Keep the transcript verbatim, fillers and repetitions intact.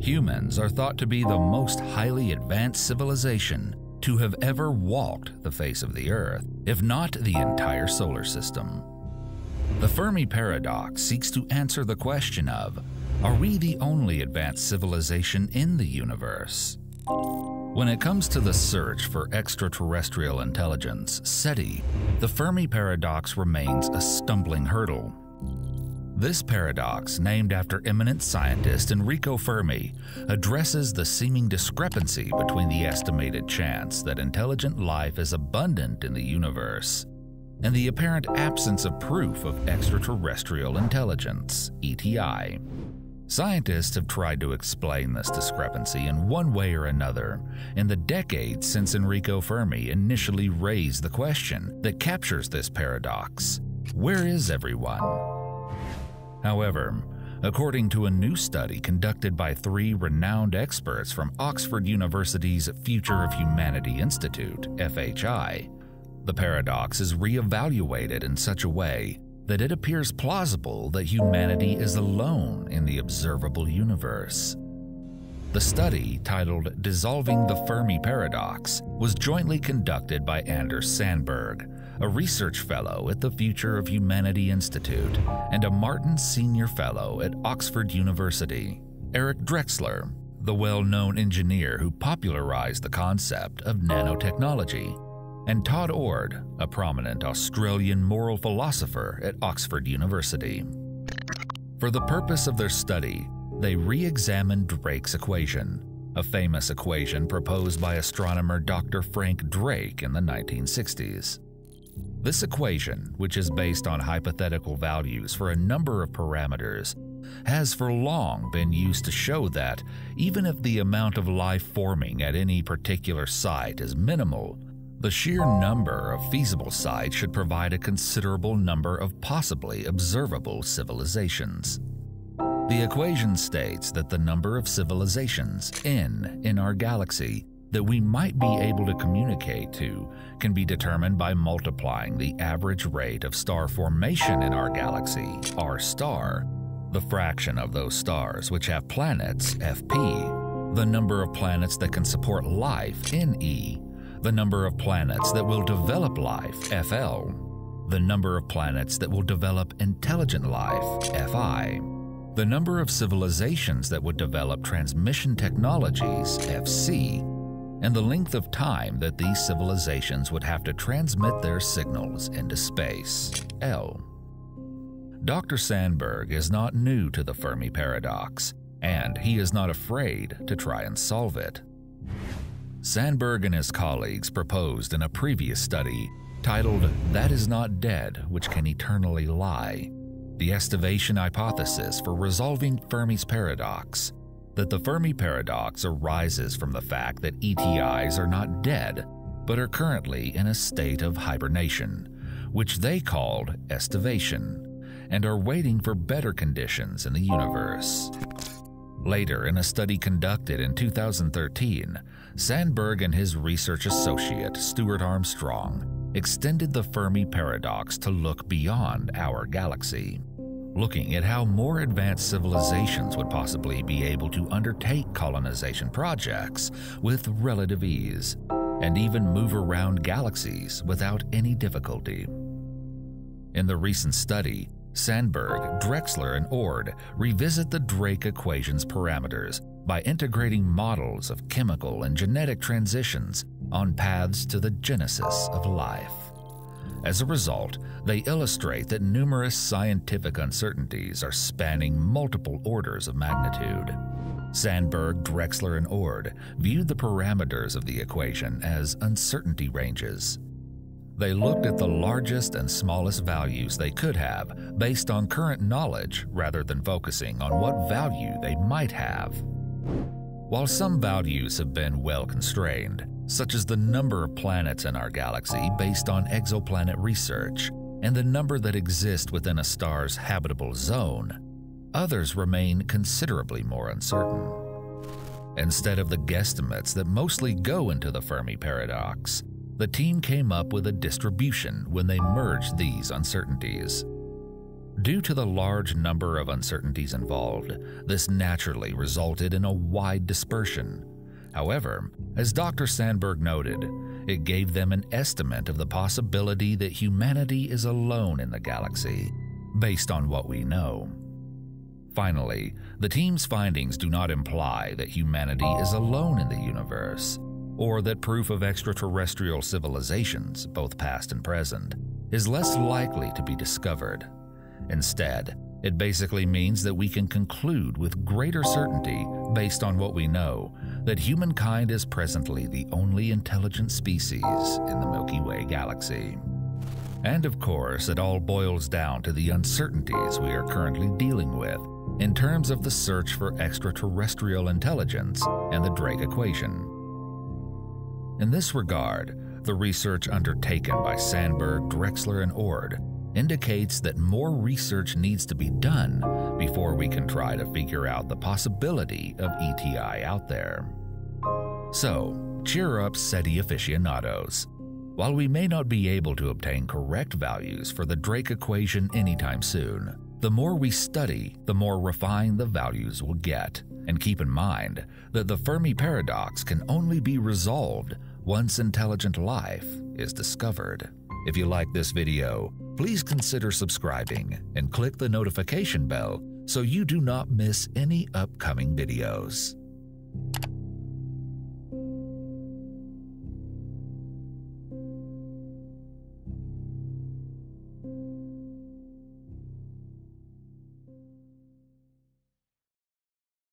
Humans are thought to be the most highly advanced civilization to have ever walked the face of the Earth, if not the entire solar system. The Fermi Paradox seeks to answer the question of, are we the only advanced civilization in the universe? When it comes to the search for extraterrestrial intelligence, SETI, the Fermi Paradox remains a stumbling hurdle. This paradox, named after eminent scientist Enrico Fermi, addresses the seeming discrepancy between the estimated chance that intelligent life is abundant in the universe and the apparent absence of proof of extraterrestrial intelligence, E T I. Scientists have tried to explain this discrepancy in one way or another in the decades since Enrico Fermi initially raised the question that captures this paradox: where is everyone? However, according to a new study conducted by three renowned experts from Oxford University's Future of Humanity Institute, F H I, the paradox is re-evaluated in such a way that it appears plausible that humanity is alone in the observable universe. The study, titled Dissolving the Fermi Paradox, was jointly conducted by Anders Sandberg, a research fellow at the Future of Humanity Institute, and a Martin Senior Fellow at Oxford University. Eric Drexler, the well-known engineer who popularized the concept of nanotechnology, and Todd Ord, a prominent Australian moral philosopher at Oxford University. For the purpose of their study, they re-examined Drake's equation, a famous equation proposed by astronomer Doctor Frank Drake in the nineteen sixties. This equation, which is based on hypothetical values for a number of parameters, has for long been used to show that even if the amount of life forming at any particular site is minimal, the sheer number of feasible sites should provide a considerable number of possibly observable civilizations. The equation states that the number of civilizations in in our galaxy that we might be able to communicate to can be determined by multiplying the average rate of star formation in our galaxy, R star, the fraction of those stars which have planets, F P, the number of planets that can support life, N E, the number of planets that will develop life, F L, the number of planets that will develop intelligent life, F I, the number of civilizations that would develop transmission technologies, F C, and the length of time that these civilizations would have to transmit their signals into space, L. Doctor Sandberg is not new to the Fermi Paradox, and he is not afraid to try and solve it. Sandberg and his colleagues proposed in a previous study titled That Is Not Dead, Which Can Eternally Lie, the estivation hypothesis for resolving Fermi's paradox, that the Fermi Paradox arises from the fact that E T Is are not dead, but are currently in a state of hibernation, which they called estivation, and are waiting for better conditions in the universe. Later, in a study conducted in two thousand thirteen, Sandberg and his research associate, Stuart Armstrong, extended the Fermi Paradox to look beyond our galaxy, looking at how more advanced civilizations would possibly be able to undertake colonization projects with relative ease, and even move around galaxies without any difficulty. In the recent study, Sandberg, Drexler, and Ord revisit the Drake equation's parameters by integrating models of chemical and genetic transitions on paths to the genesis of life. As a result, they illustrate that numerous scientific uncertainties are spanning multiple orders of magnitude. Sandberg, Drexler, and Ord viewed the parameters of the equation as uncertainty ranges. They looked at the largest and smallest values they could have based on current knowledge rather than focusing on what value they might have. While some values have been well constrained, such as the number of planets in our galaxy based on exoplanet research and the number that exist within a star's habitable zone, others remain considerably more uncertain. Instead of the guesstimates that mostly go into the Fermi Paradox, the team came up with a distribution when they merged these uncertainties. Due to the large number of uncertainties involved, this naturally resulted in a wide dispersion. However, as Doctor Sandberg noted, it gave them an estimate of the possibility that humanity is alone in the galaxy, based on what we know. Finally, the team's findings do not imply that humanity is alone in the universe, or that proof of extraterrestrial civilizations, both past and present, is less likely to be discovered. Instead, it basically means that we can conclude with greater certainty, based on what we know, that humankind is presently the only intelligent species in the Milky Way galaxy. And of course, it all boils down to the uncertainties we are currently dealing with in terms of the search for extraterrestrial intelligence and the Drake equation. In this regard, the research undertaken by Sandberg, Drexler, and Ord indicates that more research needs to be done before we can try to figure out the possibility of E T I out there. So, cheer up, SETI aficionados. While we may not be able to obtain correct values for the Drake equation anytime soon, the more we study, the more refined the values will get. And keep in mind that the Fermi Paradox can only be resolved once intelligent life is discovered. If you like this video, please consider subscribing and click the notification bell so you do not miss any upcoming videos.